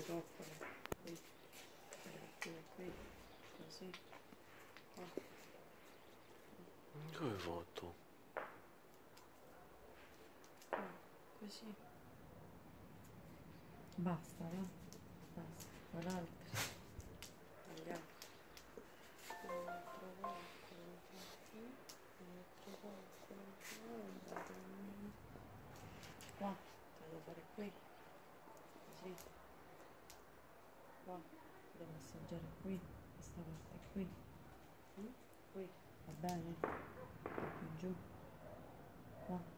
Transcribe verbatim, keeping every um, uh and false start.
coccole, qui, qui, qui, così, qua. Come hai fatto? Qua, così. Basta, va? Basta, con altri. Andiamo. Un altro coccolo, qui, un altro coccolo, andate qua, te lo devo fare qui, così, qua, devo assaggiare qui, questa parte qui, mm? Qui, va bene, qui giù, qua.